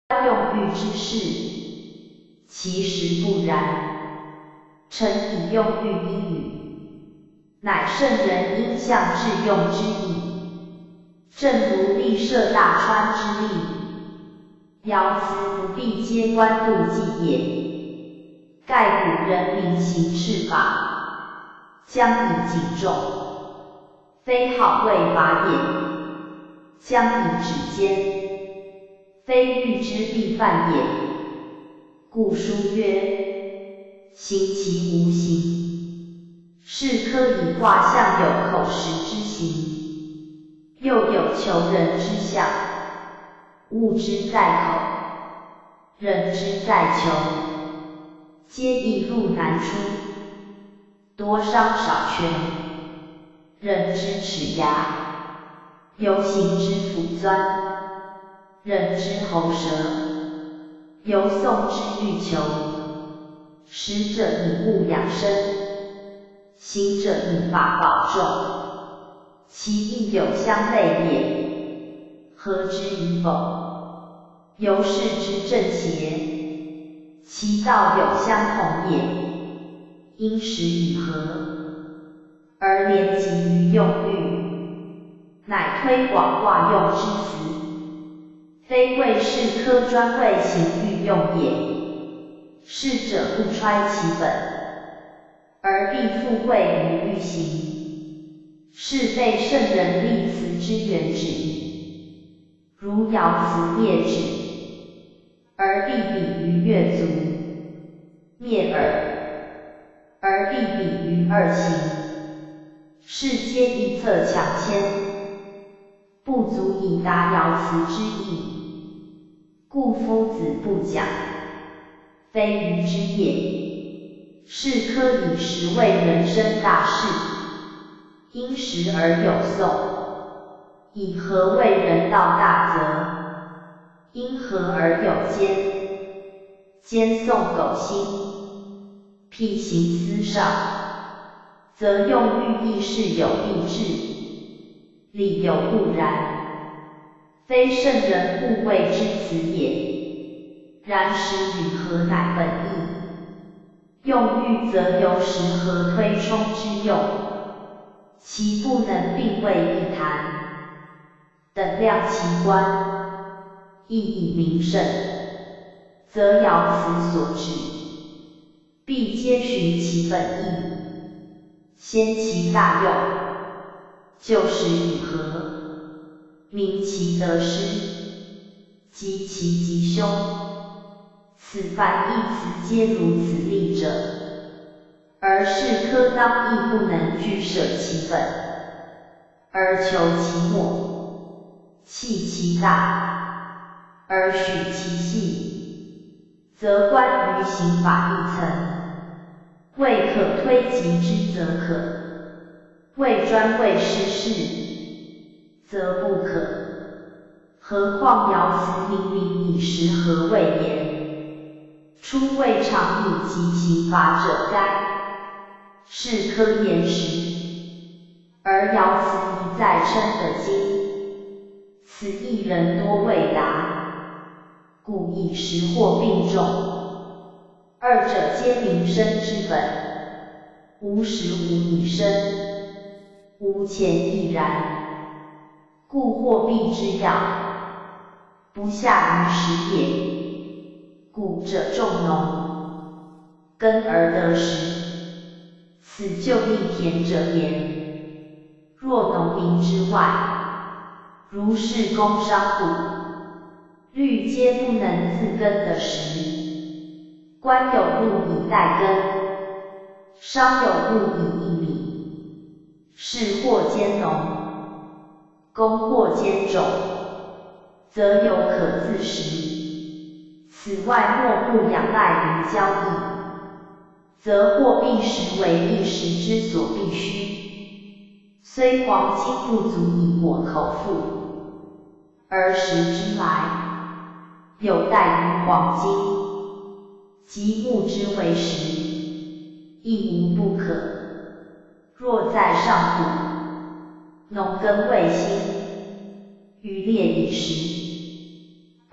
用欲之事，其实不然。臣以用欲一语，乃圣人应象致用之意。正如立涉大川之例，爻辞不必皆官渡纪也。盖古人民行事法，将以警重，非好为法也；将以指奸，非欲之必犯也。故书曰：行其无形，是科以卦象有口实之形，又有求人之象。物之在口，人之在求，皆易入难出，多伤少全。人之齿牙，由行之腐钻；人之喉舌，由讼之欲求。食者以物养生，行者以法保重，其应有相类也，合之与否，由是之正邪，其道有相同也，因时与合，而连集于用欲，乃推广卦用之辞，非谓是科专为行欲用也。是者不揣其本，而必附会于欲行，是被圣人立辞之原旨矣。如爻辞列止，而必比于月足；灭耳，而必比于二行。是皆一策强牵，不足以达爻辞之意，故夫子不讲。非愚之也，是科以时为人生大事，因时而有讼，以和为人道大则，因和而有奸，奸讼苟心，辟行思上，则用欲亦是有定制，理有不然，非圣人故谓之辞也。然时与合乃本意，用欲则由时合推冲之用，其不能并为一谈，等量其观，亦以明圣，则爻辞所指，必皆循其本意，先其大用，就时与合，明其得失，及其吉凶。此凡义辞皆如此立者，而是科当亦不能俱舍其本，而求其末，弃其大，而许其细，则关于刑法一层，未可推及之则可，未专为失事，则不可。何况爻辞明明以时合谓言，初未尝以及刑罚者哉？是科言时，而爻辞一再称的经，此一人多未达，故以时或并重，二者皆民生之本，无时无以生，无前亦然，故或必之要，不下于时也。故者重农，耕而得食，此就利田者言。若农民之外，如是工商户，虑皆不能自耕得食。官有禄以代耕，商有禄以益米，士或兼农，工或兼种，则有可自食。此外莫不仰赖于交易，则货币实为一时之所必须。虽黄金不足以果口腹，而食之来，有待于黄金，即木之为食，亦无不可。若在上古，农耕未兴，渔猎已时，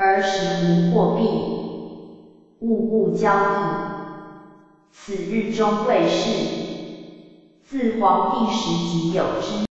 而实无货币，物物交易。此日中贵事，自皇帝时即有之。